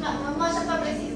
Можно попросить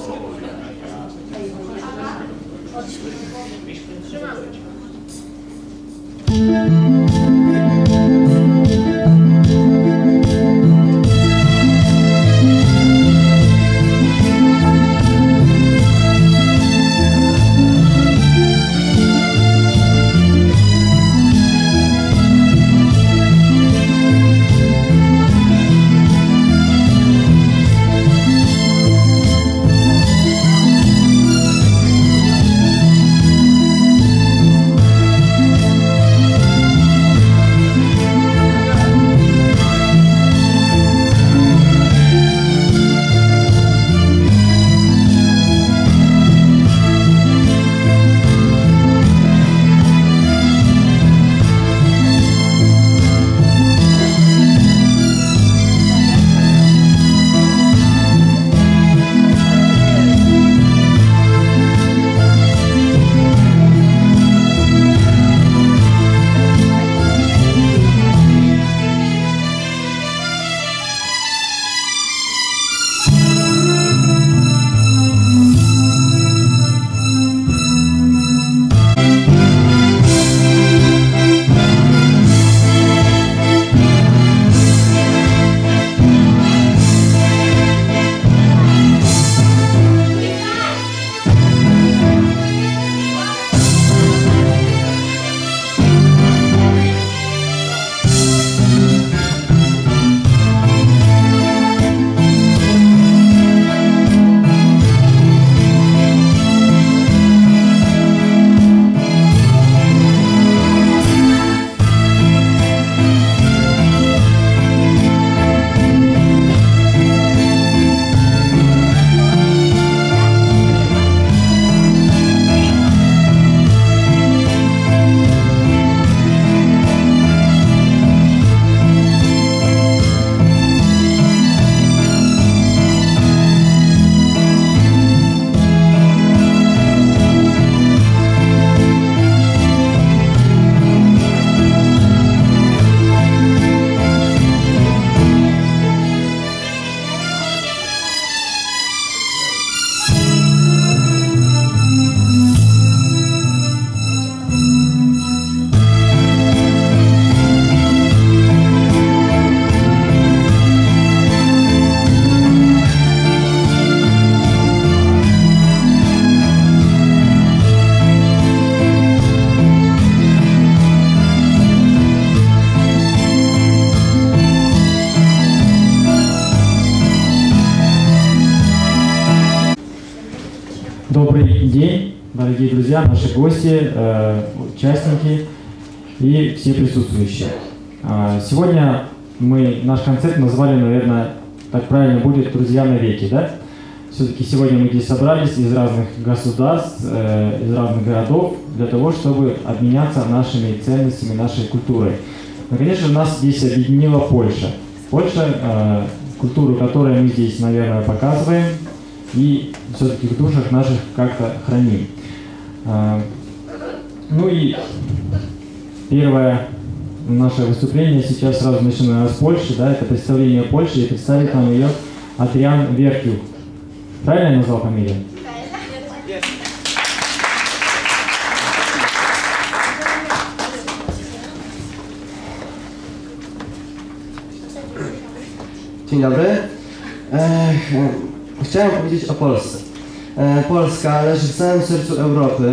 Добрый день, дорогие друзья, наши гости, участники и все присутствующие. Сегодня мы наш концерт назвали, наверное, так правильно будет, «Друзья навеки», да? Все-таки сегодня мы здесь собрались из разных государств, из разных городов для того, чтобы обменяться нашими ценностями, нашей культурой. Но, конечно, нас здесь объединила Польша. Польша, культуру которой мы здесь, наверное, показываем и все-таки в душах наших как-то храним. Ну и первое наше выступление сейчас сразу начинаем с Польши, да, это представление Польши, и представит нам ее Adrian Веркюк. Правильно я назвал фамилию? Dzień dobry. Chciałem powiedzieć o Polsce. Polska leży w samym sercu Europy.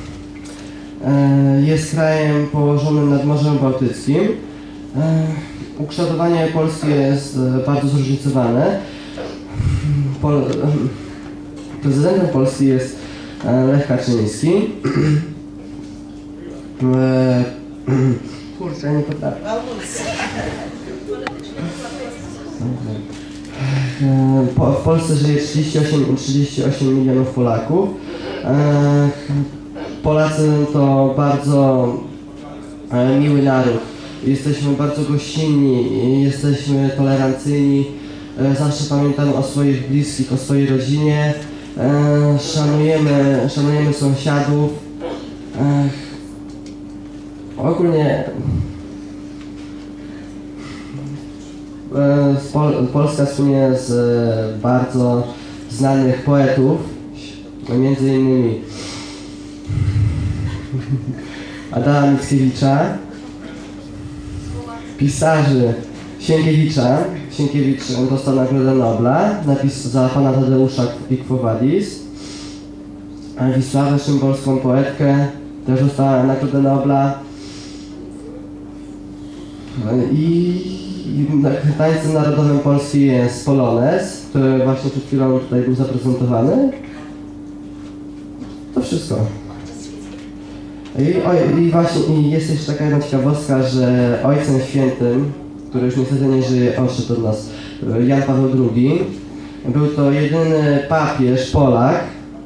Jest krajem położonym nad Morzem Bałtyckim. Ukształtowanie Polski jest bardzo zróżnicowane. Prezydentem Polski jest Lech Kaczyński. Kurczę, nie potrafię. W Polsce żyje 38 milionów Polaków. Polacy to bardzo miły naród. Jesteśmy bardzo gościnni, jesteśmy tolerancyjni. Zawsze pamiętamy o swoich bliskich, o swojej rodzinie. Szanujemy sąsiadów. Ogólnie Polska słynie z bardzo znanych poetów, między innymi Adama Mickiewicza, pisarzy Sienkiewicza. Sienkiewicz dostał Nagrodę Nobla za pana Tadeusza i Quo Vadis. Wisławę Szymborską, poetkę, też dostała Nagrodę Nobla. I tańcem narodowym Polski jest Polonez, który właśnie przed chwilą tutaj był zaprezentowany. To wszystko. I właśnie jest jeszcze taka jedna ciekawostka, że Ojcem Świętym, który już niestety nie żyje, odszedł od nas, Jan Paweł II, był to jedyny papież Polak.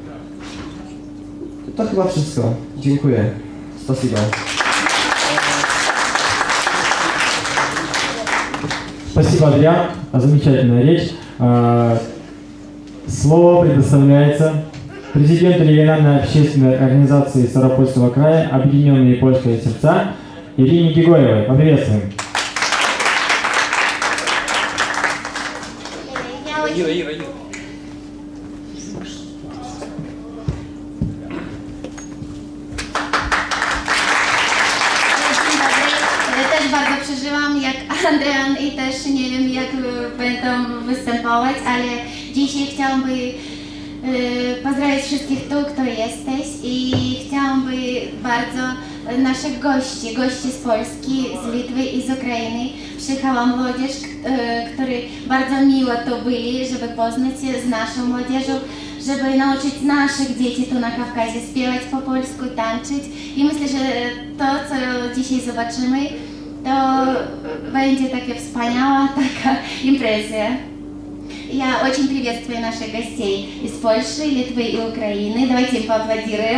To chyba wszystko. Dziękuję. Spasibo. Спасибо, Адриан. Замечательная речь. Слово предоставляется президенту региональной общественной организации Ставропольского края «Объединенные польские сердца» Ирине Григорьевой. Поприветствуем. Ира. Bardzo przeżyłam jak Adrian i też nie wiem jak będą występować, ale dzisiaj chciałam pozdrowić wszystkich tu, kto jesteś i chciałam bardzo naszych gości z Polski, z Litwy i z Ukrainy. Przyjechała młodzież, którzy bardzo miło tu byli, żeby poznać się z naszą młodzieżą, żeby nauczyć naszych dzieci tu na Kawkazie śpiewać po polsku, tańczyć i myślę, że to co dzisiaj zobaczymy, to będzie taka wspaniała impreza. Я очень приветствую наших гостей из Польши, Литвы и Украины. Давайте им поаплодируем.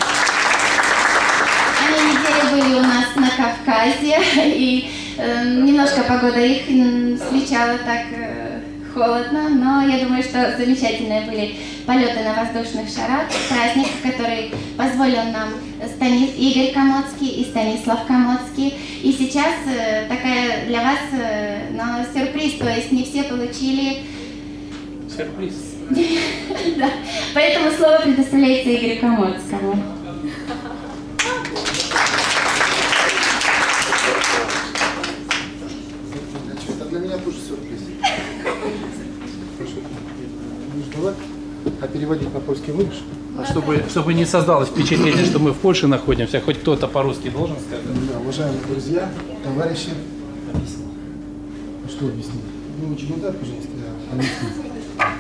Они неделю были у нас на Кавказе, и немножко погода их встречала так холодно, но я думаю, что замечательные были полеты на воздушных шарах, праздник, который позволил нам Игорь Комоцкий и Станислав Комоцкий. И сейчас такая для вас сюрприз, то есть не все получили... Сюрприз. Да, поэтому слово предоставляется Игорю Комоцкому. Это для меня тоже сюрприз. Прошу. А переводить на польский будешь? А чтобы не создалось впечатление, что мы в Польше находимся, хоть кто-то по-русски должен сказать. Да, уважаемые друзья, товарищи. Что объяснить? Ну, очень удар, пожалуйста, я объясню.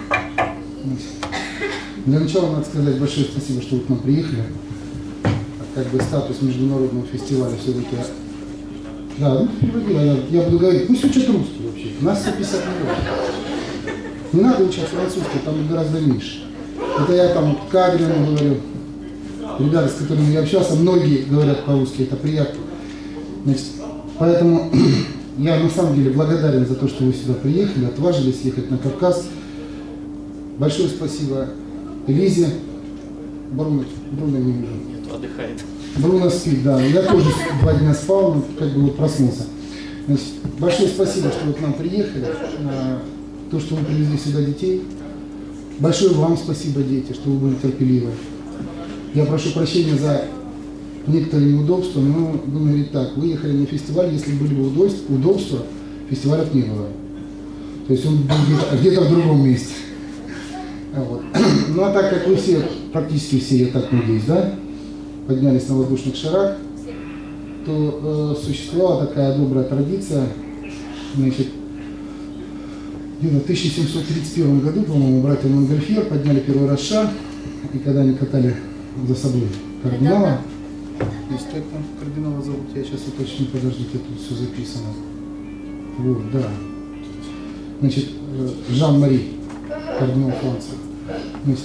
Для начала надо сказать большое спасибо, что вы к нам приехали. Как бы статус международного фестиваля все-таки... Да, ну, я буду говорить, пусть учат русский вообще. Нас 150 миллионов. Не надо учить французский, там гораздо меньше. Это я там Кадрину говорю, ребята, с которыми я общался, многие говорят по-русски, это приятно. Значит, поэтому я на самом деле благодарен за то, что вы сюда приехали, отважились ехать на Кавказ. Большое спасибо Лизе. Бруно не вижу. Нет, отдыхает. Бруно спит, да. Я тоже 2 дня спал, но как бы вот проснулся. Значит, большое спасибо, что вы к нам приехали. То, что вы привезли сюда детей. Большое вам спасибо, дети, что вы были терпеливы. Я прошу прощения за некоторые неудобства, но будем говорить так. Вы ехали на фестиваль, если были бы удобства, фестивалев не было. То есть он был где-то в другом месте. Вот. Ну а так как вы все, практически все, я так надеюсь, да, поднялись на воздушных шарах, то существовала такая добрая традиция, значит, где-то в 1731 году, по-моему, братья Монгольфьер подняли первый раз шар, и когда они катали за собой кардинала, есть как там кардинала зовут, я сейчас уточню, подождите, тут все записано. Вот, да. Значит, Жан-Мари, кардинал Франции. Значит,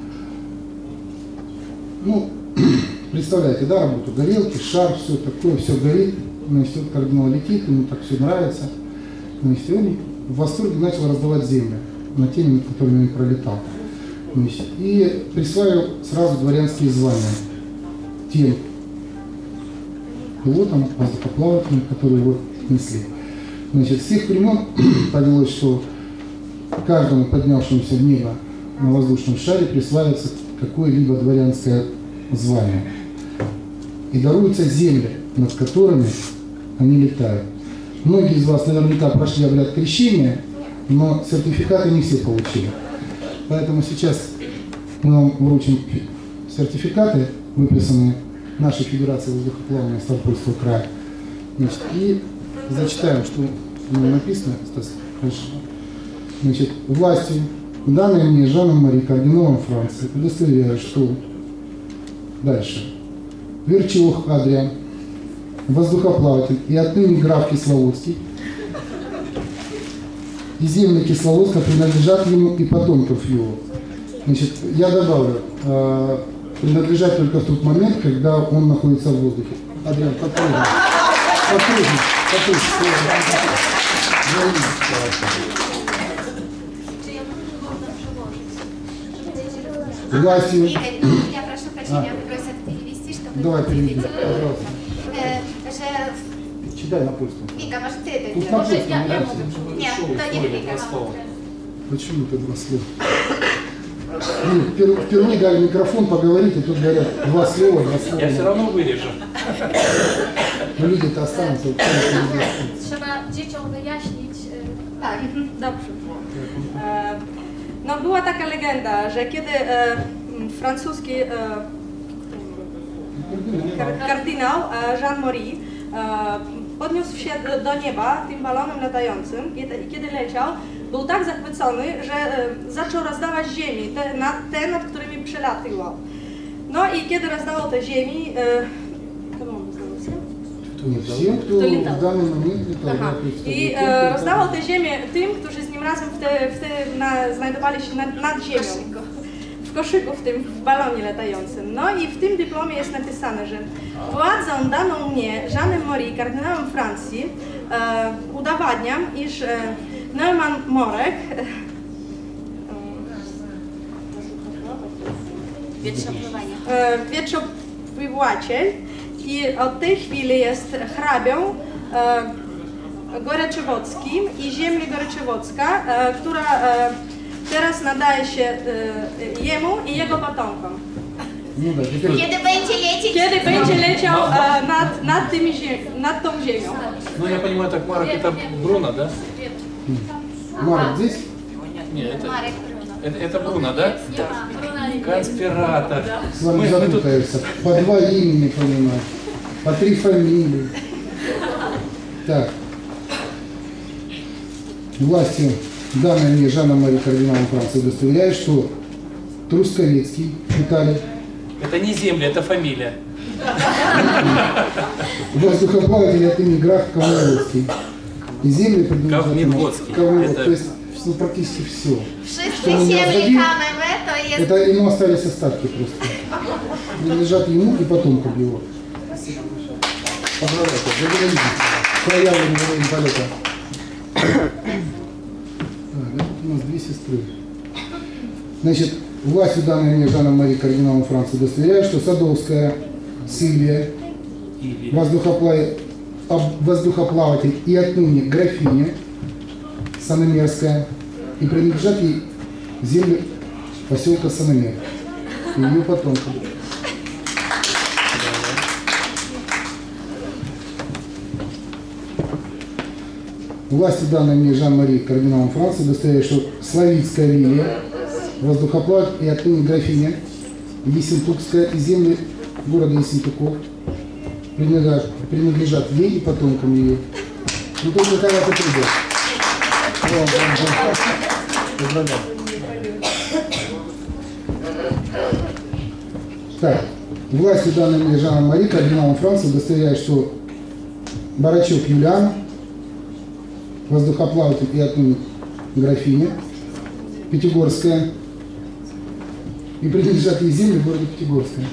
ну, представляете, да, работу горелки, шар, все такое, все горит. Значит, вот кардинал летит, ему так все нравится. Значит, он в восторге начал раздавать землю на теми, над которыми он пролетал. Значит, и присваивал сразу дворянские звания тем пилотам, воздухоплавателям, которые его несли. Значит, с тех времен повелось, что каждому поднявшемуся в небо на воздушном шаре присваивается какое-либо дворянское звание. И даруются земли, над которыми они летают. Многие из вас наверняка прошли обряд крещения, но сертификаты не все получили. Поэтому сейчас мы вам вручим сертификаты, выписанные нашей Федерацией воздухоплавания Ставропольского края. Значит, и зачитаем, что написано. Значит, властью, данной мне Жаном Мари, кардиналом Франции, удостоверяю, что дальше. Верчух Адриан, воздухоплаватель и отныне граф Кисловодский, и земли Кисловодска принадлежат ему и потомков его. Значит, я добавлю, принадлежат только в тот момент, когда он находится в воздухе. Адриан, подпрыгни. Властью. Игорь, я прошу прощения, вы просят перевести, чтобы... Давай переведи, пожалуйста. Że... Читай на польском. Вика, может ты это Тут на делаешь? польском. Нет, то не Вика. Почему это два слова? Впервые дали микрофон поговорить, и тут говорят два слова. Я все равно wyrежу. Но люди-то останутся. Trzeba dzieciom wyjaśnić. Tak. Dobrze. No była taka legenda, że kiedy francuski kardynał Jean Marie podniósł się do nieba tym balonem latającym i kiedy leciał, był tak zachwycony, że zaczął rozdawać ziemi, te nad którymi przelatywał. No i kiedy rozdawał te ziemi, Всем, кто в данный момент летал. Aha. I rozdawał tę ziemię tym, którzy z nim razem znajdowali się nad ziemią. W koszyku, w balonie latającym. No i w tym dyplomie jest napisane, że władzą daną mnie Jeanem Marie, kardynałem Francji, udowadniam, iż Neumann Morek, wietrzopływaciel, i od tej chwili jest hrabią Goryczewockim i ziemi Goryczewocka, która teraz nadaje się jemu i jego potomkom. Kiedy będzie leciał nad tą ziemią. Ну, я понимаю, так, Марek, это Бруно, да? Марк здесь? Нет, это Бруно, да? Конспиратор. С вами запутаешься. По два имени понимать, по три фамилии. Так. Властью, данной мне Жаном Мари, кардиналом Франции, удостоверяю, что Трусковецкий Виталий. Это не земля, это фамилия. Воздухоплаватель от имени граф Ковневодский. И земли Ковневодский. То есть практически все. Wszyscy ziemli KMW to jest... Это ему остались остатки просто. Принадлежат ему и потомкам его. Поздравляйте, благодарите. Проявлен во время полета. Это у нас две сестры. Значит, властью, данной мне Жаном Мари, кардиналом Франции, удостоверяю, что Садовская Сильвия, воздухоплаватель и отныне графиня Саномерская, и принадлежат ей земли поселка Саномер и ее потомкам. Властью, данной мне Жан Мари, кардиналом Франции, удостоверяю, что Славицкая Лилия, воздухоплаватель и отныне графиня Ессентукская и земли города Ессентуков принадлежат ей и потомкам ее. Ну только когда-то придет. Поздравляю. Так, властью, данной мне Жаном Мари, кардиналом Франции, удостоверяю, что Барачок Юлиан, воздухоплаватель и отныне графиня Пятигорская, и принадлежат ей земли в городе Пятигорская.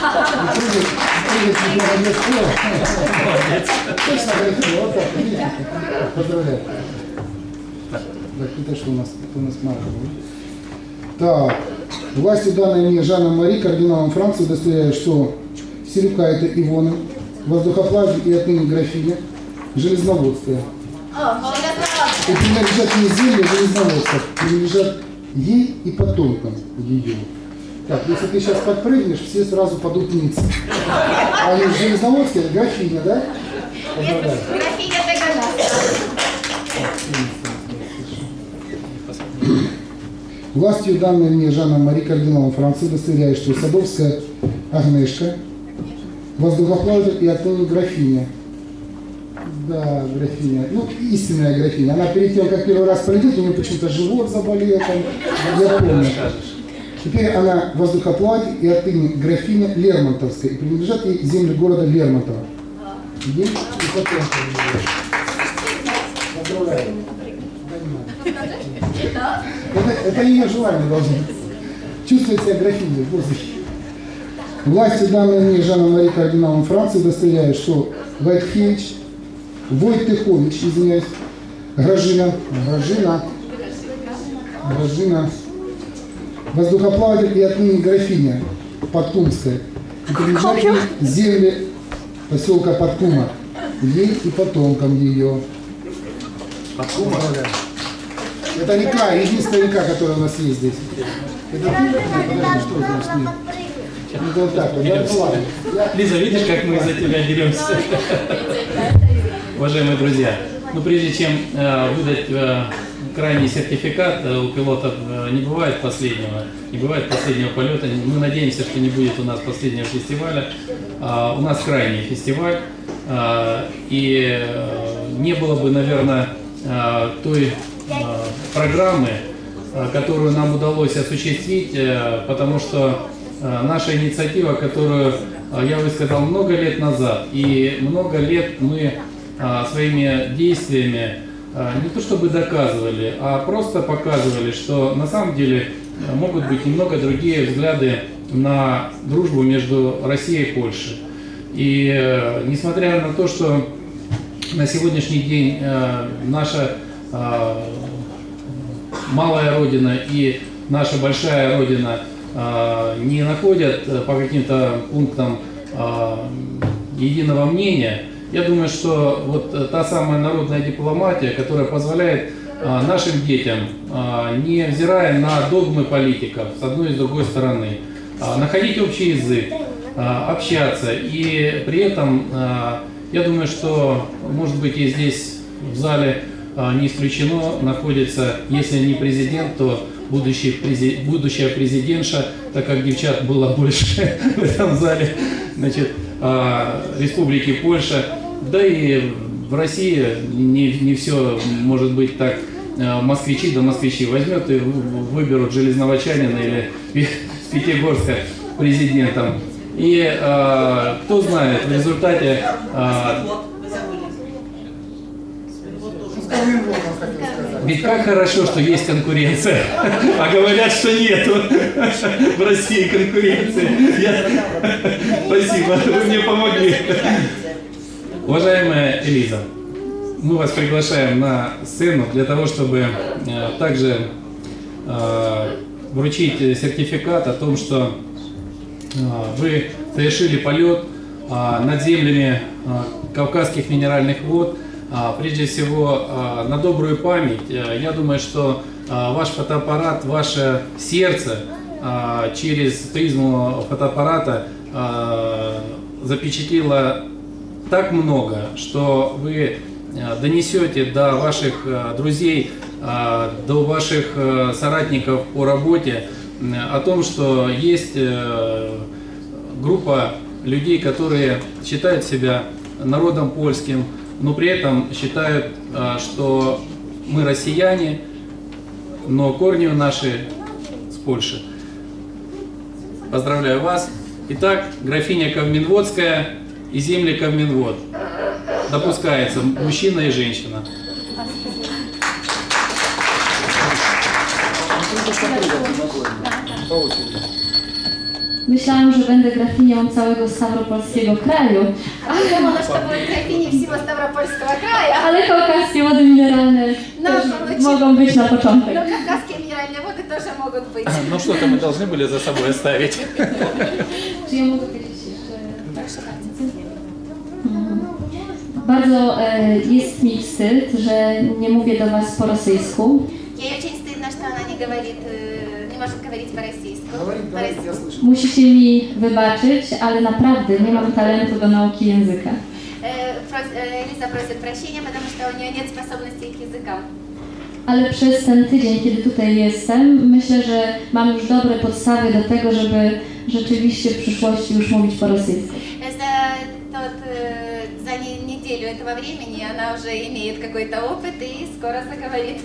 Поздравляю. Так, это что у нас мало. Так, властью, данной мне Жаном Мари, кардиналом Франции, удостоверяю, что Селюка это Ивона, воздухоплаватель и отныне графиня Железноводская. и принадлежат ей земли Железноводска, принадлежат ей и потомкам ее. Так, если ты сейчас подпрыгнешь, все сразу падут ниц. А из Железноводска это графиня, да? Графиня Таганрог. Властью, данной мне Жаном Мари кардиналом Франции, удостоверяет, что Садовская Агнешка, воздухоплаватель и отныне графиня. Да, графиня. Ну, истинная графиня. Она перед тем, как первый раз пройдет, у нее почему-то живот заболел. Там, я помню. Теперь она воздухоплаватель и отныне графиня Лермонтовская. И принадлежат ей земли города Лермонтова. Ей и потом. Поздравляю. Это ее желание должно быть. Чувствовать себя графиней в воздухе. Властью, данной мне Жаном Мари кардиналом Франции, удостоверяет, что Войтыхович, извиняюсь, Гражина, воздухоплаватель и отныне графиня Подкумская. И принадлежат ей земли поселка Подкума, ей и потомкам ее. Подкума? Это река, единственная река, которая у нас есть здесь. Это ты? Подожди, что значит нет? Ну, вот так вот, да, ладно. Лиза, видишь, как мы за тебя деремся? Уважаемые друзья, ну прежде чем выдать крайний сертификат, у пилотов не бывает последнего полета. Мы надеемся, что не будет у нас последнего фестиваля. У нас крайний фестиваль. И не было бы, наверное, той программы, которую нам удалось осуществить, потому что наша инициатива, которую я высказал много лет назад, и много лет мы своими действиями не то чтобы доказывали, а просто показывали, что на самом деле могут быть немного другие взгляды на дружбу между Россией и Польшей. И несмотря на то, что на сегодняшний день наша малая родина и наша большая родина не находят по каким-то пунктам единого мнения, я думаю, что вот та самая народная дипломатия, которая позволяет нашим детям, не взирая на догмы политиков с одной и с другой стороны, находить общий язык, общаться, и при этом, я думаю, что, может быть, и здесь в зале не исключено находится, если не президент, то будущая президентша, так как девчат было больше в этом зале, значит, Республики Польша, да и в России не все может быть так. Москвичи да москвичи возьмет и выберут железноводчанина или с Пятигорска президентом. И кто знает, в результате... Ведь как хорошо, что есть конкуренция, а говорят, что нету в России конкуренции. Спасибо, вы мне помогли. Уважаемая Элиза, мы вас приглашаем на сцену для того, чтобы также вручить сертификат о том, что вы совершили полет над землями Кавказских минеральных вод. Прежде всего, на добрую память, я думаю, что ваш фотоаппарат, ваше сердце через призму фотоаппарата запечатлело так много, что вы донесете до ваших друзей, до ваших соратников по работе о том, что есть группа людей, которые считают себя народом польским, но при этом считают, что мы россияне, но корни наши с Польши. Поздравляю вас. Итак, графиня Кавминводская и земли Кавминвод. Допускается мужчина и женщина. Myślałam, że będę grafinią całego Stavropolskiego kraju, Думала, что будет графиней всего Ставропольского края. ale kaukaskie wody mineralne też mogą być na początek. Но кавказские минеральные воды тоже могут быть. Ну что-то мы должны были за собой оставить. Czy ja mogę powiedzieć jeszcze? Bardzo jest mi wstyd, że nie mówię do Was po rosyjsku. Ей очень стыдно, что она не может говорить по-российски. Musicie mi wybaczyć, ale naprawdę nie mam talentu do nauki języka. Лиза просит прощения, потому что у нее нет способностей к языкам. Ale przez ten tydzień, kiedy tutaj jestem, myślę, że mam już dobre podstawy do tego, żeby rzeczywiście w przyszłości już mówić po rosyjsku. За неделю этого времени она уже имеет какой-то опыт и скоро заговорит.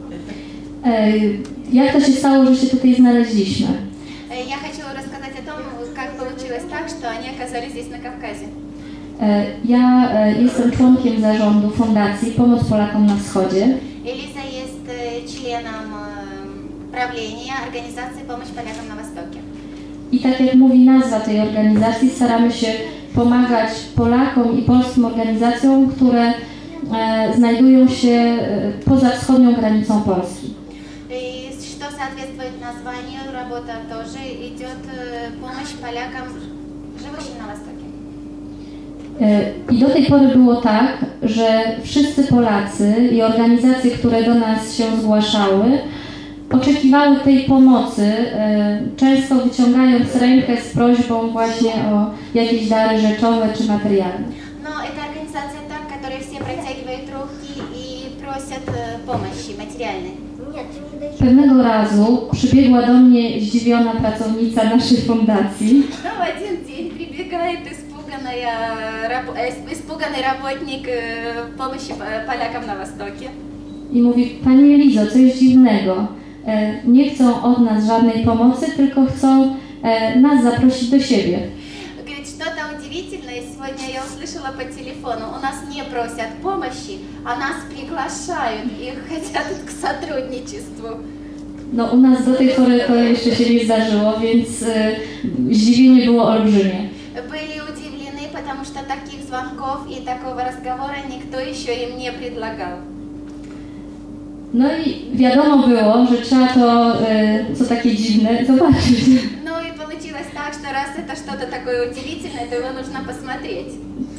Jak to się stało, że się tutaj znaleźliśmy? Я хочу рассказать о том, как получилось так, что они оказались здесь на Кавказе. Ja jestem członkiem zarządu Fundacji Pomoc Polakom na Wschodzie. Лиза jest членом правления организации «Помощь полякам на Востоке». I tak jak mówi nazwa tej organizacji, staramy się pomagać Polakom i polskim organizacjom, które znajdują się poza wschodnią granicą Polski. И что соответствует названию, работа тоже идет помощь полякам, живущим на Востоке. I do tej pory było tak, że wszyscy Polacy i organizacje, które do nas się zgłaszały, oczekiwały tej pomocy, często wyciągając rękę z prośbą właśnie o jakieś dary rzeczowe czy materialne. No, это организация так, которые все протягивают руки и просят помощи материальной. Pewnego razu przybiegła do mnie zdziwiona pracownica naszej fundacji. No, в один день прибегает испуганный работник помощи полякам на Востоке. I mówi: Pani Elizo, coś dziwnego. Nie chcą od nas żadnej pomocy, tylko chcą nas zaprosić do siebie. Говорит, что-то удивительное сегодня я услышала по телефону. У нас не просят помощи, а нас приглашают и хотят к сотрудничеству. No, u nas do tej pory to jeszcze się nie zdarzyło, więc zdziwienie było olbrzymie. Были удивлены, потому что таких звонков и такого разговора никто еще им не предлагал. No i wiadomo było, że trzeba to, co takie dziwne, zobaczyć. Ну и получилось так, что раз это что-то такое удивительное, то его нужно посмотреть.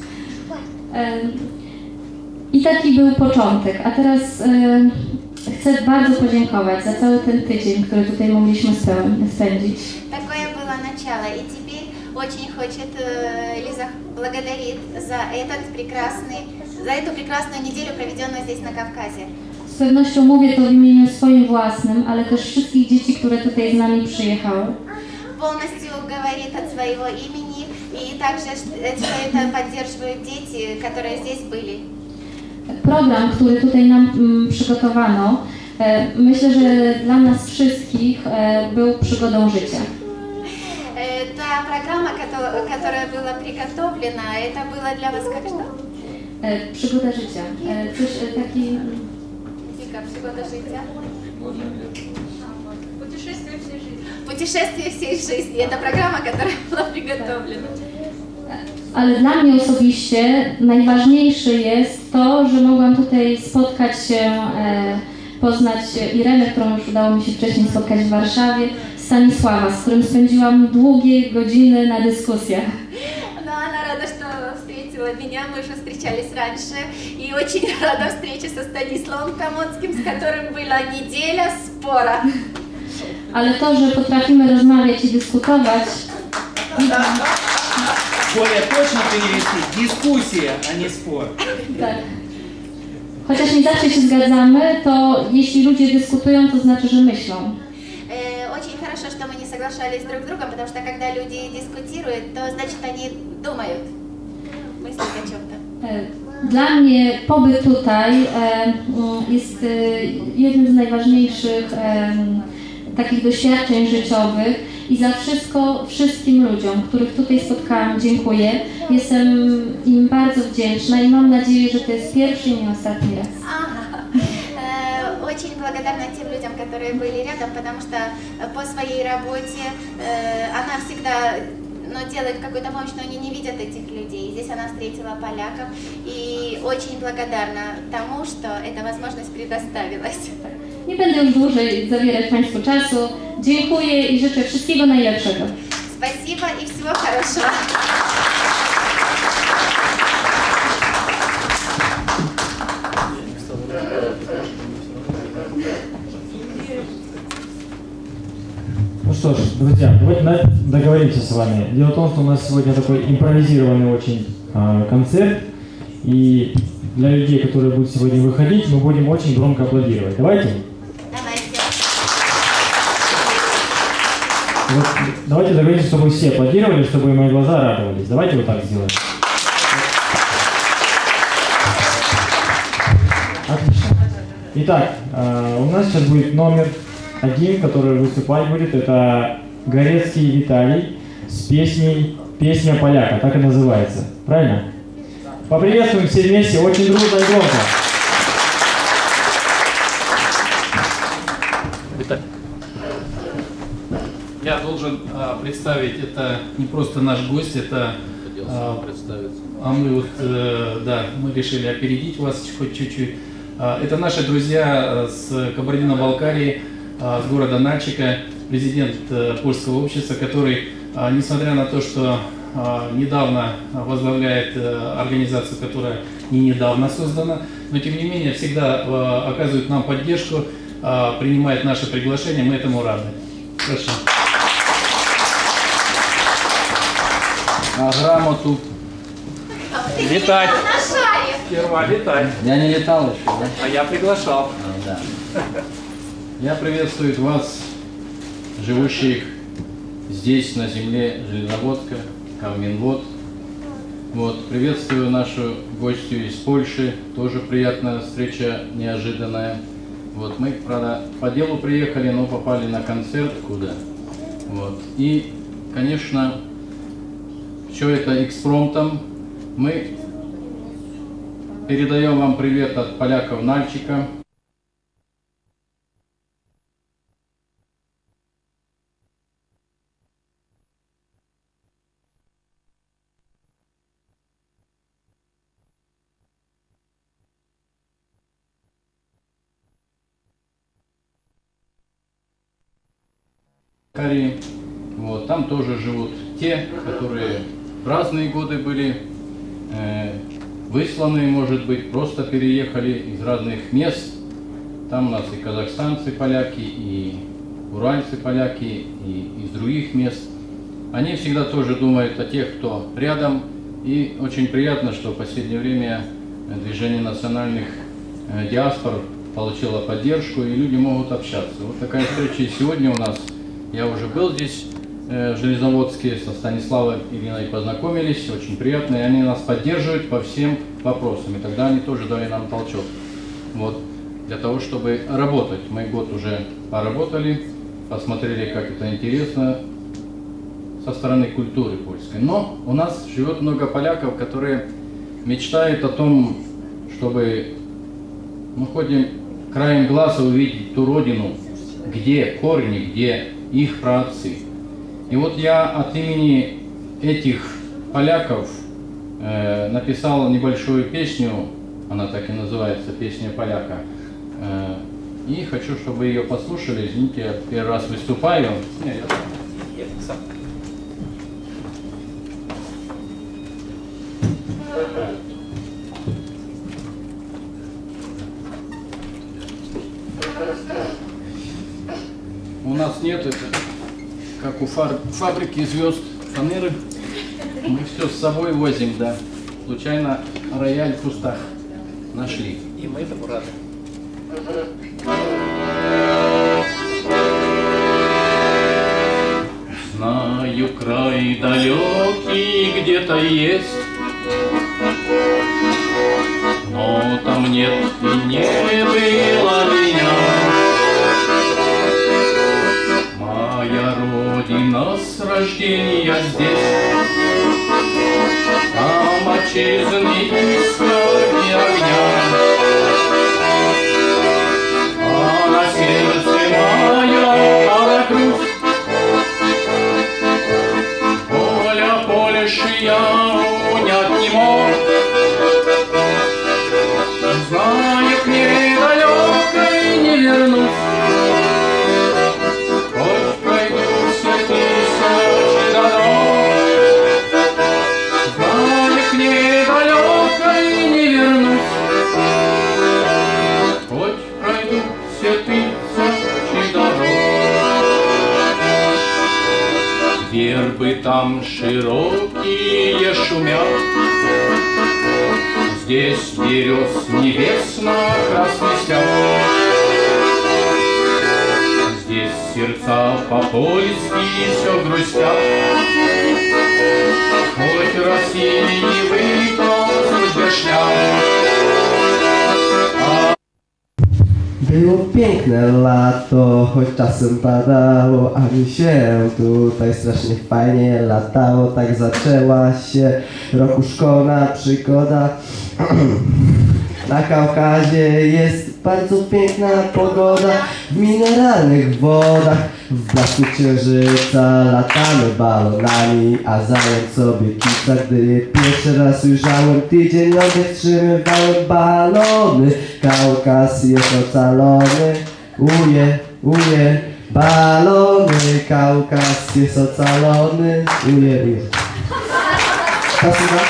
I taki był początek, a teraz chcę bardzo podziękować za cały ten tydzień, który tutaj mogliśmy spędzić. Такое было начало, и теперь очень хочет Лиза благодарит за эту прекрасную неделю, проведенную здесь на Кавказе. Z pewnością mówię to w imieniu swoim własnym, ale też wszystkich dzieci, które tutaj z nami przyjechały. Полностью говорит от своего имени и также, что это поддерживают дети, которые здесь были. Program, który tutaj nam przygotowano, myślę, że dla nas wszystkich był przygodą życia. Ta программа, которая была приготовлена, это было для вас как что? Przygoda życia. Coś taki... Przygoda życia. Путешествие всей жизни. Это программа, которая была приготовлена. Ale dla mnie osobiście najważniejsze jest to, że mogłam tutaj spotkać się, poznać Irenę, którą już udało mi się wcześniej spotkać w Warszawie, Stanisława, z którym spędziłam długie godziny na dyskusjach. Но она рада, что встретила меня, мы уже встречались раньше, и очень рада встрече со Станиславом Комодским, с которым была неделя спора. Ale to, że potrafimy rozmawiać i dyskutować, более точно перевести дискуссия, а не спор. tak. Chociaż nie zawsze się zgadzamy, to jeśli ludzie dyskutują, to znaczy, że myślą. Очень хорошо, что мы не соглашались друг с другом, потому что когда люди дискутируют, то значит они думают, мыслят о чем-то. Dla mnie pobyt tutaj jest jednym z najważniejszych takich doświadczeń życiowych i za wszystko wszystkim ludziom, których tutaj spotkałam, dziękuję. Jestem im bardzo wdzięczna i mam nadzieję, że to jest pierwszy i nie ostatni raz. Очень благодарна тем людям, которые были рядом, потому что по своей работе она всегда делает какую-то помощь, но они не видят этих людей. Здесь она встретила поляков и очень благодарна тому, что эта возможность предоставилась. Nie będę już dłużej zabierać Państwu czasu. Dziękuję i życzę wszystkiego najlepszego. Спасибо и всего хорошего. что ж, друзья, давайте договоримся с вами. Дело в том, что у нас сегодня такой импровизированный очень концерт. И для людей, которые будут сегодня выходить, мы будем очень громко аплодировать. Давайте? Давайте. Вот, давайте договоримся, чтобы все аплодировали, чтобы мои глаза радовались. Давайте вот так сделаем. Отлично. Итак, у нас сейчас будет номер один, который выступать будет. Это Горецкий Виталий с песней «Песня поляка». Так и называется. Правильно? Поприветствуем все вместе, очень дружно и громко. Виталий. Я должен представить, это не просто наш гость, это мы вот, да, мы решили опередить вас хоть чуть-чуть. Это наши друзья с Кабардино-Балкарии, с города Нальчика, президент польского общества, который, несмотря на то, что недавно возглавляет организацию, которая не недавно создана, но тем не менее всегда оказывает нам поддержку, принимает наши приглашения, мы этому рады. Прошу. Грамоту. Летать. Сперва летать. Я не летал еще, да? А я приглашал. Да. Я приветствую вас, живущих здесь, на земле Железноводска, Калминвод. Вот, приветствую нашу гостью из Польши, тоже приятная встреча, неожиданная. Вот, мы, правда, по делу приехали, но попали на концерт, куда. Вот, и, конечно, все это экспромтом. Мы передаем вам привет от поляков Нальчика. Вот, там тоже живут те, которые в разные годы были высланы, может быть, просто переехали из разных мест. Там у нас и казахстанцы поляки, и уральцы поляки, и из других мест. Они всегда тоже думают о тех, кто рядом. И очень приятно, что в последнее время движение национальных диаспор получило поддержку, и люди могут общаться. Вот такая встреча и сегодня у нас. Я уже был здесь, в Железноводске, со Станиславой и Ириной познакомились, очень приятно, и они нас поддерживают по всем вопросам. И тогда они тоже дали нам толчок. Вот, для того, чтобы работать. Мы год уже поработали, посмотрели, как это интересно со стороны культуры польской. Но у нас живет много поляков, которые мечтают о том, чтобы мы ходим краем глаза увидеть ту родину, где корни, где их праотцы. И вот я от имени этих поляков написал небольшую песню, она так и называется, «Песня поляка». И хочу, чтобы ее послушали. Извините, я первый раз выступаю. У нас нет, это как у фабрики звезд, фанеры. Мы все с собой возим, да. Случайно рояль в кустах нашли. И мы этому рады. Знаю, край далекий где-то есть, но там нет и не было меня. Моя родина с рождения здесь, там отчизны искр и огня. А на сердце моя пала грусть, поля Польши я унять не мог. Знаю, к ней далекой не вернусь, хоть пройду все тысячи дорог. Знаю, к ней далекой вербы там широкие шумят. Здесь берез небесно-красный стяг. Здесь сердца по-польски все грустят. Хоть России выползут дождя. Było piękne lato, choć czasem padało, a mi się tutaj strasznie fajnie latało. Tak zaczęła się roku szkolna przygoda. Na Kaukazie jest bardzo piękna pogoda. W mineralnych wodach, w blasku księżyca latamy balonami, a zając sobie kica, gdy je pierwszy raz ujrzałem. Tydzień odtrzymywałem balony. Kaukaz jest ocalony. Uje, balony. Kaukaz jest ocalony. Uje. Spasiba.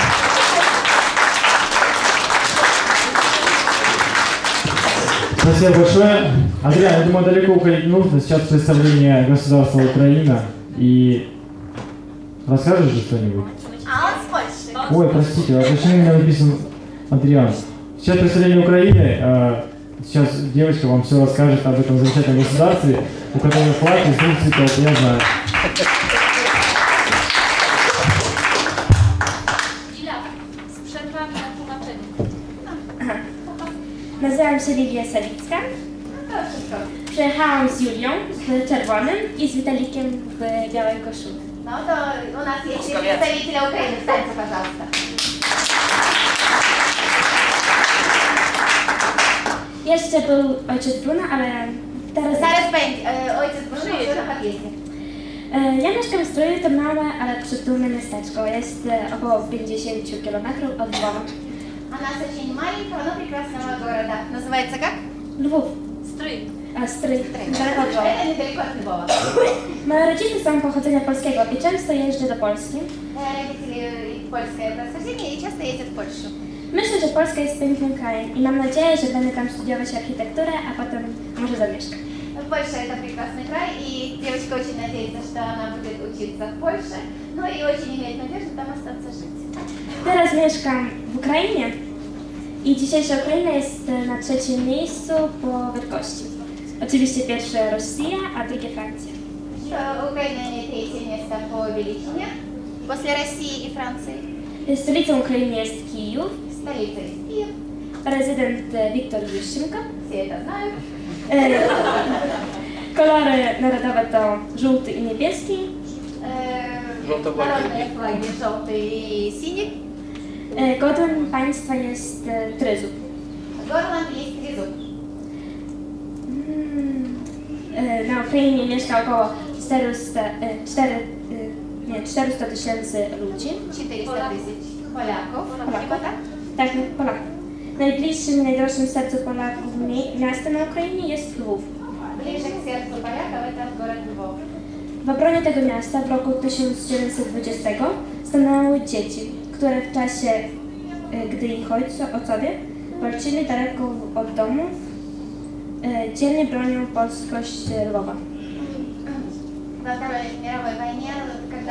Спасибо большое. Адриан, я думаю, далеко уходить не нужно. Сейчас представление государства Украина. И расскажешь же что-нибудь? А он с Польши. Ой, простите, а почему у меня написан Адриан? Сейчас представление Украины. Сейчас девочка вам все расскажет об этом замечательном государстве, у которого флаг из двух цветов, я знаю. Nazywam się Lidia Sawicka. Przyjechałam z Julią w czerwonym i z Witalikiem w białej koszuli. No to u nas jest przedstawiciele Ukrainy. Wstańcie, пожалуйста. Jeszcze był ojciec Bruna, ale teraz... Zaraz będzie ojciec Bruno na podjeździe. Ja mieszkam w Stróju, to małe, ale przytulne miasteczko. Jest około 50 km od Lwowa. У нас очень маленького, но прекрасного города. Называется как? Lwów. Strój. Strój. Daleko od Lwowa. Это недалеко от Львова. Moje rodzice są pochodzenia polskiego i często jeżdżę do Polski. Родители польское происхождение и часто ездят в Польшу. Myślę, że Polska jest pięknym krajem i mam nadzieję, że będę tam studiować architekturę, a potem może zamieszkam. Польша это прекрасный край, и девочка очень надеется, что она будет учиться в Польше, но и очень имеет надежду там остаться жить. Teraz mieszkam w Ukrainie i dzisiejsza Ukraina jest na trzecim miejscu po wielkości. Oczywiście pierwsze Rosja, a drugie Francja. Украина имеет третье место по величине, после России и Франции. Stolicą Ukrainy jest Kijów. Столица есть Киев. Prezydent Wiktor Juszczynko. Все это знают. Kolory narodowe to żółty i niebieski. Народные флаги желтый и синий. Godłem państwa jest tryzub. Горланд есть трезуб. Na Ukrainie mieszka około 400 tysięcy ludzi. 400 тысяч поляков. Tak, Polaków. Najbliższym i najdroższym sercu Polaków miastem na Ukrainie jest Lwów. Ближе к сердцу поляков это город Львов. W obronie tego miasta w roku 1920 stanęły dzieci, które w czasie, gdy ich ojcowie walczyli daleko od domów, dzielnie bronią polskość Lwowa. Во Второй мировой войне, когда...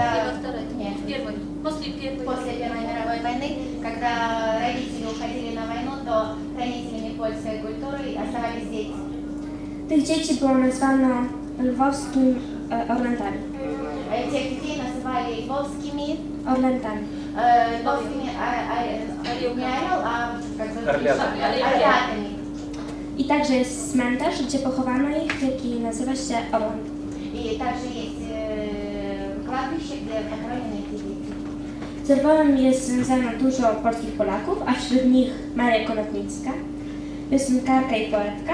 После Первой мировой войны, когда родители уходили на войну, то хранителями польской культуры оставались дети. Tych dzieci było nazwano lwowskimi Orlentami. Этих детей называли львовскими Orlentami. Львовскими не орел, а как бы орлятами. I także jest cmentarz, gdzie pochowano ich, jaki nazywa się Orland. И также есть кладбище, где похоронены эти дети. Z Lwowem jest związano dużo polskich Polaków, a wśród nich Maria Konopnicka, piosenkarka i poetka,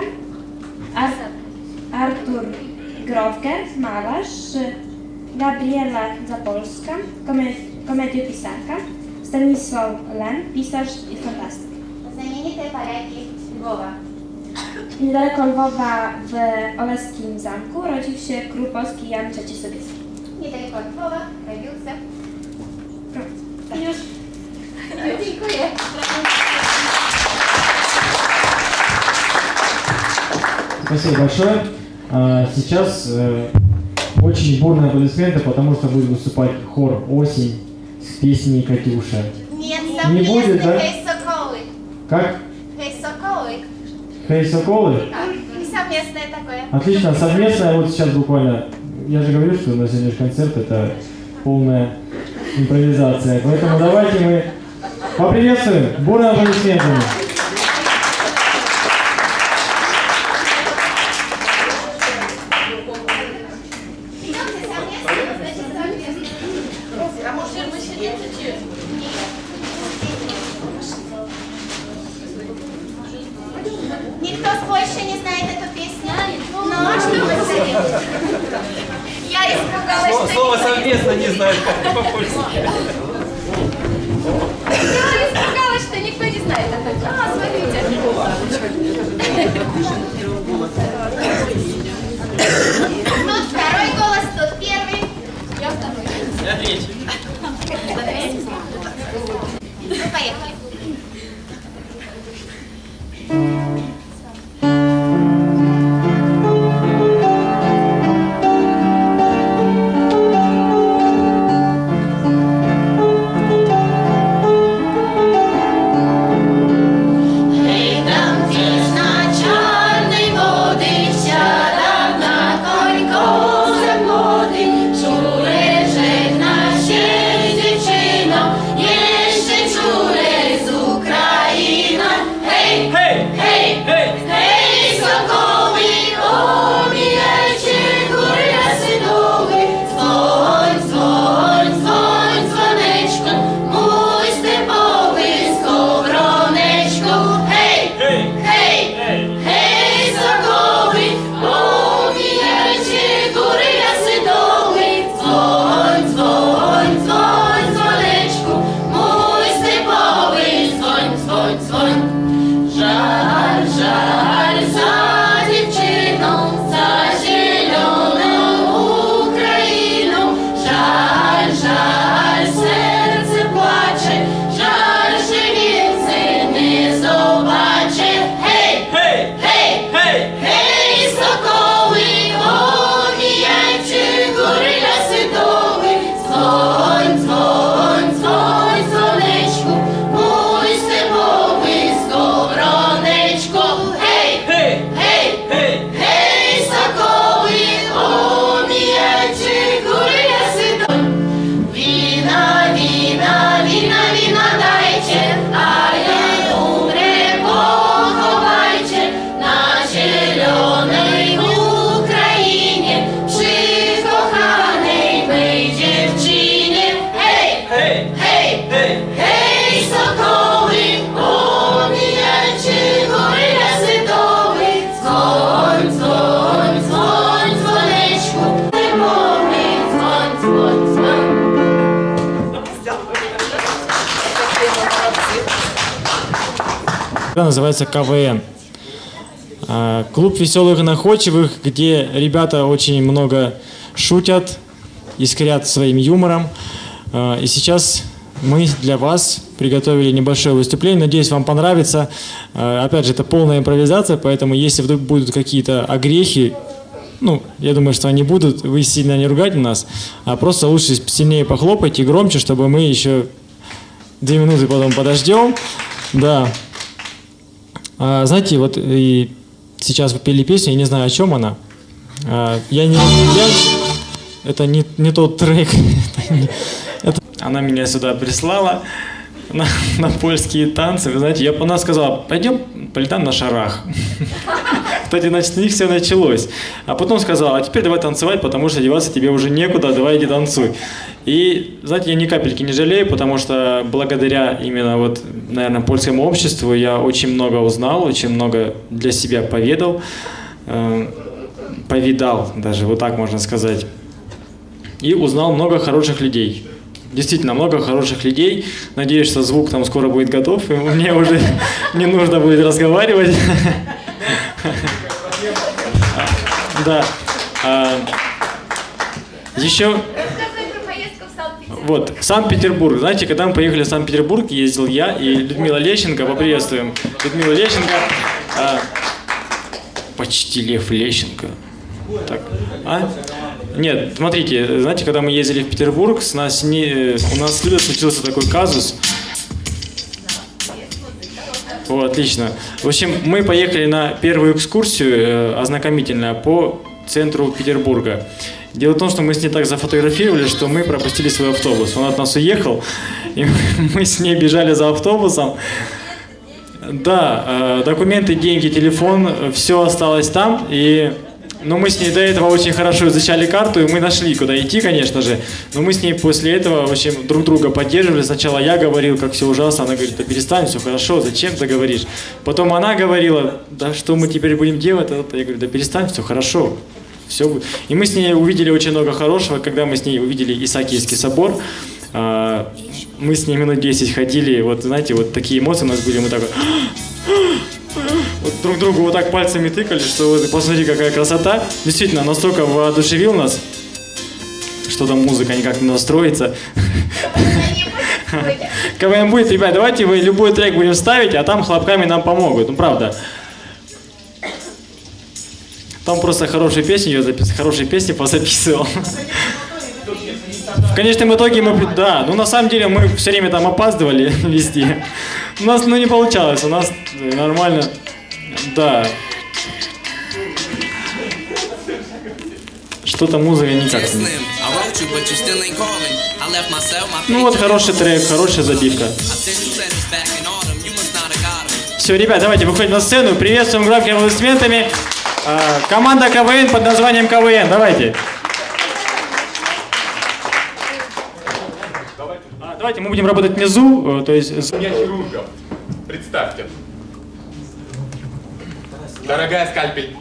Artur Grofger, malarz, Gabriela Zapolska, komediopisarka, Stanisław Lem, pisarz i fantastyk. Знаменитые поляки Львова. Niedaleko Lwowa w Oleskim Zamku rodził się król polski Jan III Sobieski. Недалеко от Львова родился. Już. Dziękuję. Спасибо большое. Сейчас очень бурные аплодисменты, потому что будет выступать хор «Осень» с песней «Катюша». Нет, не будет, да? «Хей, соколы». Как? «Хей, соколы». «Хей, соколы»? Да, и совместное такое. Отлично, совместное. Вот сейчас буквально, я же говорю, что на сегодняшний концерт это полная импровизация. Поэтому давайте мы поприветствуем бурными аплодисментами. Никто с Польши не знает эту песню? Ну, а что вы знаете? Я испугалась, что... Слово совместно не знаю, как по-польски. Я испугалась, что никто не знает это. А, смотрите. Тут второй голос, тут первый. Я второй. Я третий. Ну, поехали. Называется КВН. Клуб веселых и находчивых, где ребята очень много шутят, искрят своим юмором. И сейчас мы для вас приготовили небольшое выступление. Надеюсь, вам понравится. Опять же, это полная импровизация, поэтому если вдруг будут какие-то огрехи, ну, я думаю, что они будут, вы сильно не ругайте нас, а просто лучше сильнее похлопайте, громче, чтобы мы еще 2 минуты потом подождем. Да. Знаете, вот и сейчас вы пели песню, я не знаю, о чем она. Это не тот трек. Она меня сюда прислала на польские танцы. Вы знаете, она сказала, пойдем полетаем на шарах. Кстати, значит, с них все началось. А потом сказала, а теперь давай танцевать, потому что деваться тебе уже некуда, давай иди танцуй. И, знаете, я ни капельки не жалею, потому что благодаря именно вот, наверное, польскому обществу я очень много узнал, очень много для себя поведал, повидал, даже вот так можно сказать. И узнал много хороших людей. Действительно, много хороших людей. Надеюсь, что звук там скоро будет готов, и мне уже не нужно будет разговаривать. Да. Еще... Вот, Санкт-Петербург. Знаете, когда мы поехали в Санкт-Петербург, ездил я и Людмила Лещенко. Поприветствуем. Людмила Лещенко. Почти Лев Лещенко. Так. Нет, смотрите, знаете, когда мы ездили в Петербург, у нас с Людой случился такой казус. О, отлично. В общем, мы поехали на первую экскурсию ознакомительную по центру Петербурга. Дело в том, что мы с ней так зафотографировали, что мы пропустили свой автобус. Он от нас уехал, и мы с ней бежали за автобусом. Да, документы, деньги, телефон, все осталось там. Но мы с ней до этого очень хорошо изучали карту, и мы нашли, куда идти, конечно же. Но мы с ней после этого, в общем, друг друга поддерживали. Сначала я говорил, как все ужасно. Она говорит, да перестань, все хорошо, зачем ты говоришь? Потом она говорила, да что мы теперь будем делать? Я говорю, да перестань, все хорошо. Все будет. И мы с ней увидели очень много хорошего. Когда мы с ней увидели Исаакиевский собор, мы с ней минут 10 ходили. Вот, знаете, вот такие эмоции у нас были. Мы так вот друг другу вот так пальцами тыкали, что вот, посмотри, какая красота. Действительно, настолько воодушевил нас, что там музыка никак не настроится. КВН будет, ребят, давайте вы любой трек будем ставить, а там хлопками нам помогут. Ну, правда. Там просто хорошие песни позаписывал. В конечном итоге да, ну на самом деле мы все время там опаздывали везде. У нас, не получалось, у нас нормально, да. Что-то музыка никак не... Ну вот хороший трек, хорошая забивка. Все, ребят, давайте выходим на сцену, приветствуем громкими аплодисментами. Команда КВН под названием КВН, давайте. Давайте мы будем работать внизу, то есть... Я хирургов. Представьте. Дорогая скальпель.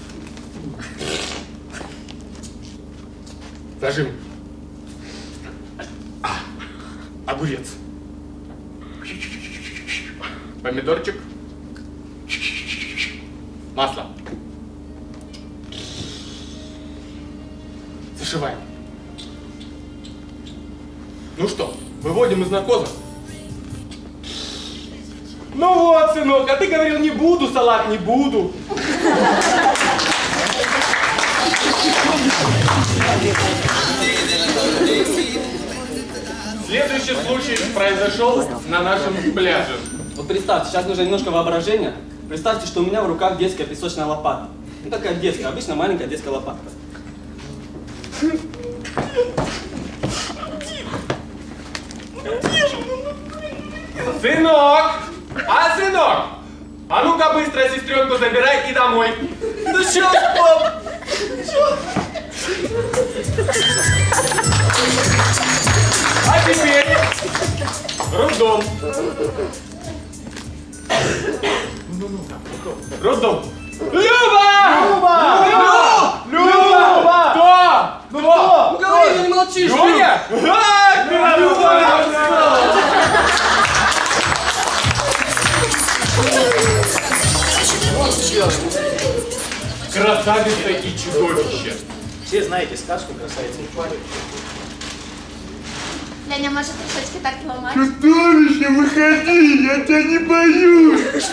Зажим. Огурец. Помидорчик. Масло. Зашиваем. Ну что, выводим из наркоза? Ну вот, сынок, а ты говорил, не буду салат, не буду. Следующий случай произошел на нашем пляже. Вот представьте, сейчас нужно немножко воображения. Представьте, что у меня в руках детская песочная лопата. Ну такая детская, обычно маленькая детская лопатка. Сынок! Сынок! А ну-ка быстро сестренку забирай и домой. Да сейчас, пап! А теперь роддом. Роддом. Люба! Люба! Люба! Люба! Кто? Кто? Ну говори, не молчишь! Люня! Красавица и чудовище. Все знаете сказку «Красавица и чудовище». Леня, может, трусочки так ломать? Чудовище, выходи, я тебя не боюсь.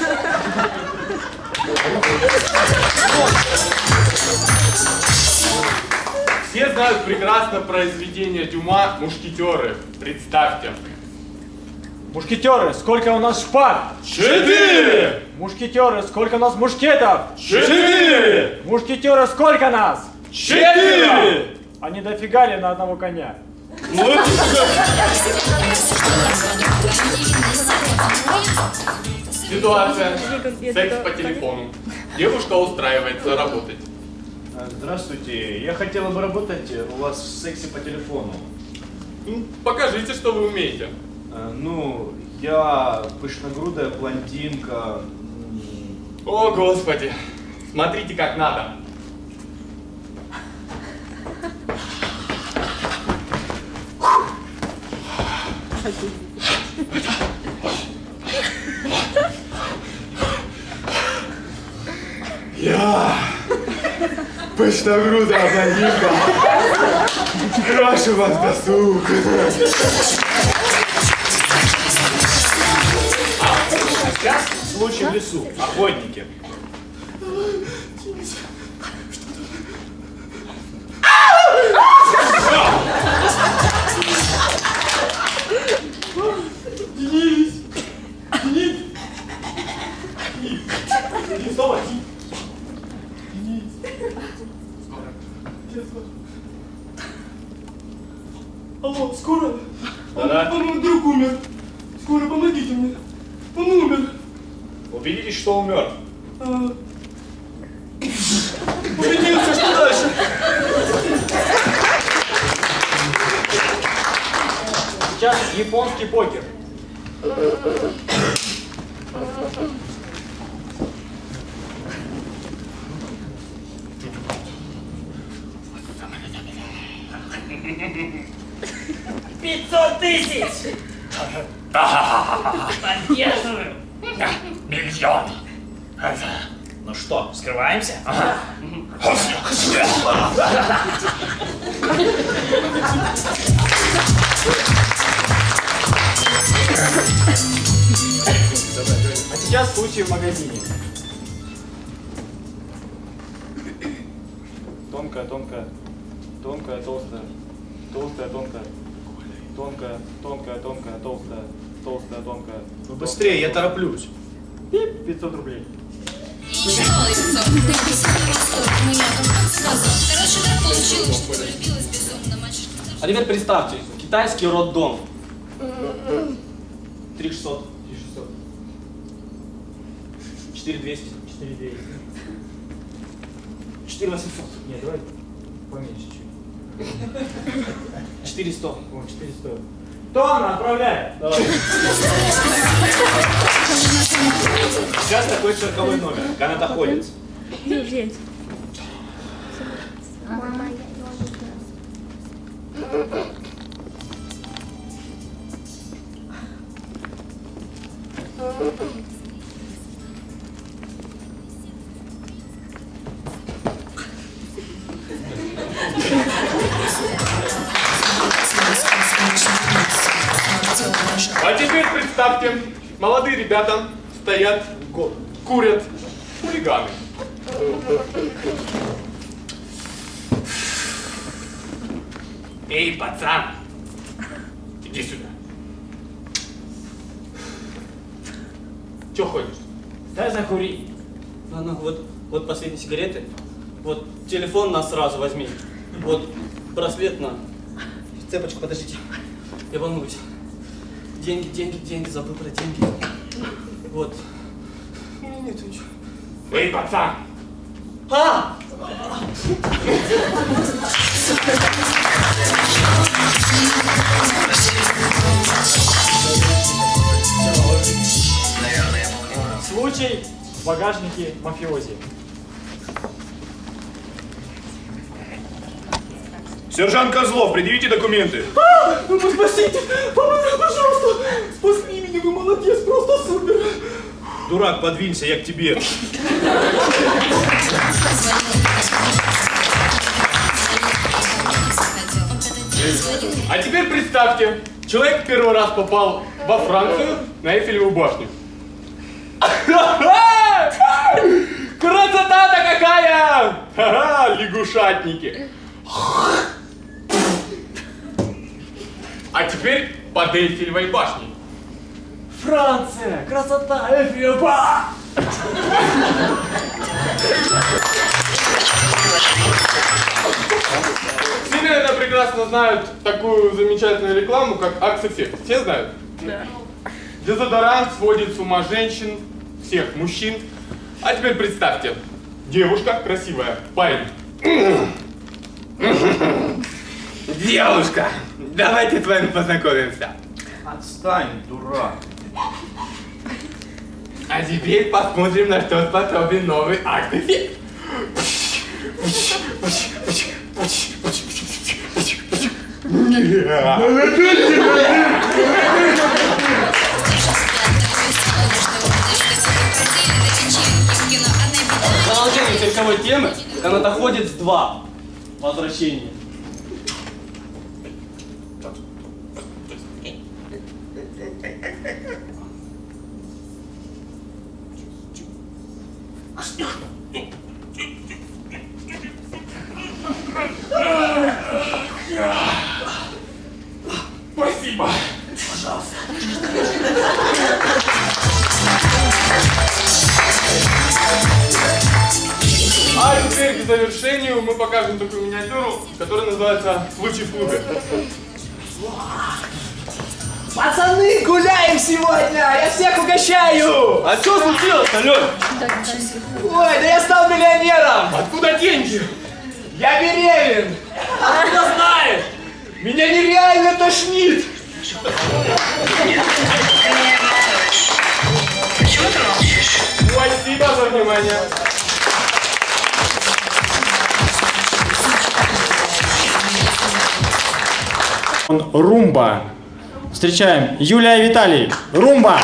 Все знают прекрасно произведение Дюма «Мушкетеры». Представьте. Мушкетеры, сколько у нас шпаг? 4! Мушкетеры, сколько у нас мушкетов? 4! Мушкетеры, сколько нас? 4! А не дофига ли на одного коня? Ситуация. Секс по телефону. Девушка устраивается работать. Здравствуйте, я хотела бы работать у вас в сексе по телефону. Покажите, что вы умеете. Ну, я пышногрудая блондинка. О, Господи. Смотрите, как надо. Я пышногрудая блондинка. Крашу вас досуг. Сейчас случай в лесу. Охотники. отец ваш. Алло, скоро? Да-да. Мой друг умер. Скоро помогите мне. Он умер. Убедитесь, что он мертв. Убедился, что дальше? Сейчас японский покер. $500 000! Поддерживаю! Миллион! Ну что, скрываемся? А сейчас случай в магазине. Тонкая, тонкая, тонкая, толстая, толстая, тонкая, тонкая, тонкая, тонкая, толстая, толстая, тонкая. Ну быстрее, я тороплюсь. 500 рублей. А теперь представьте, китайский роддом. 3600. 4200. 4200. 4800. Нет, давай поменьше чуть. 400. О, 400. Тона, отправляй! Давай. Сейчас такой цирковой номер. Канатоходец. Нет. А теперь представьте, молодые ребята стоят, курят, хулиганы. Эй, пацан, иди сюда. Чё ходишь? Дай закури. Ну, вот последние сигареты. Вот телефон на сразу возьми. Вот браслет на. Цепочку, подождите. Я волнуюсь. Деньги, забыл про деньги. Вот. Нет ничего. Эй, пацан! А! Случай в багажнике мафиози. Сержант Козлов, предъявите документы. Ну спасите! Помогите, пожалуйста! Спасли меня, вы молодец, просто супер! Дурак, подвинься, я к тебе. А теперь представьте, человек первый раз попал во Францию на Эйфелеву башню. Красота-то какая! Ха-ха, лягушатники. А теперь под Эйфелевой башней. Франция! Красота! Эфиопа! Все, наверное, прекрасно знают такую замечательную рекламу, как Axe Effect. Все знают? Да. Дезодорант сводит с ума женщин, всех мужчин. А теперь представьте, девушка красивая, парень. Девушка, давайте с вами познакомимся. Отстань, дурак. А теперь посмотрим, на что способен новый Axe Effect. Продолжение цирковой темы «Канатоходец 2. Возвращение». Спасибо. Пожалуйста. А теперь к завершению мы покажем такую миниатюру, которая называется «Случай в клубе». Пацаны, гуляем сегодня! Я всех угощаю! А что случилось-то, Лёнь? Ой, да я стал миллионером! Откуда деньги? Я беременен! Откуда знаешь? Меня нереально тошнит! Почему ты молчишь? Спасибо за внимание. Румба. Встречаем Юлия и Виталий. Румба.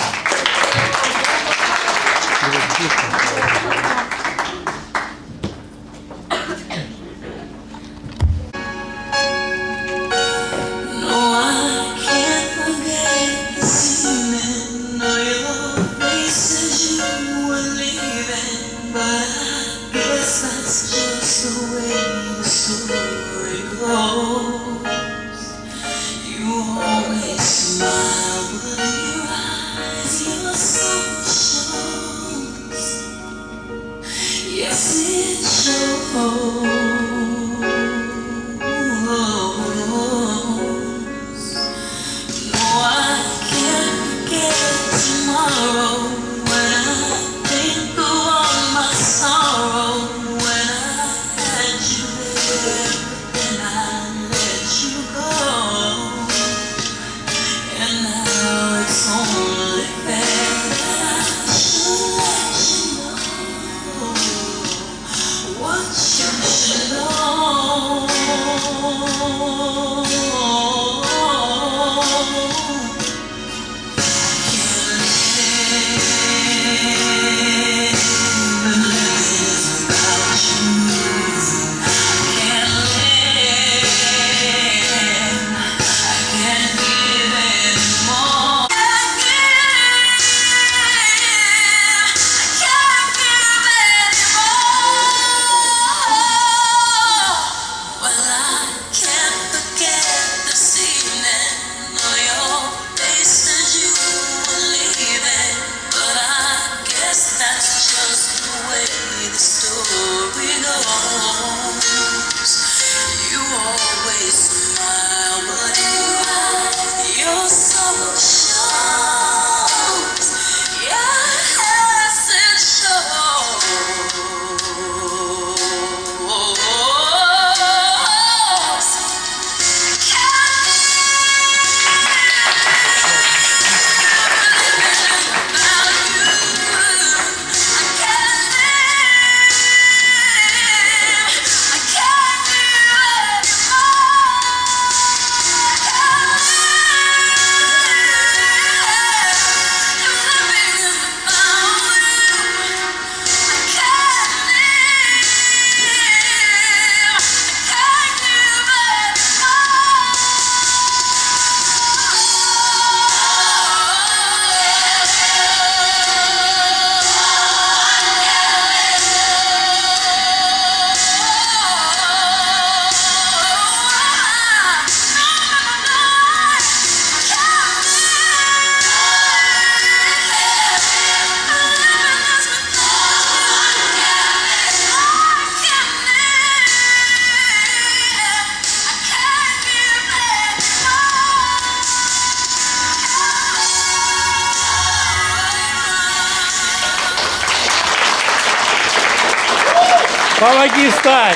Помоги встать!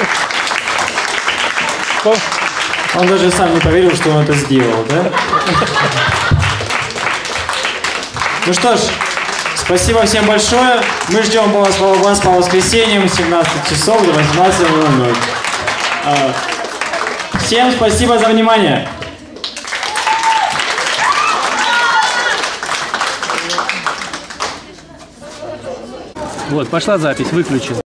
Он даже сам не поверил, что он это сделал, да? Ну что ж, спасибо всем большое. Мы ждем вас по воскресеньям с 17 часов до 18:00. Всем спасибо за внимание. Вот, пошла запись, выключил.